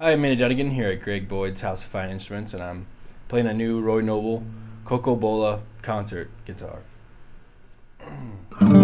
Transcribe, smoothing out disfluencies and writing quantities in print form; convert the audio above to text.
Hi, I'm Manny Dunnigan here at Greg Boyd's House of Fine Instruments, and I'm playing a new Roy Noble Coco Bolo concert guitar.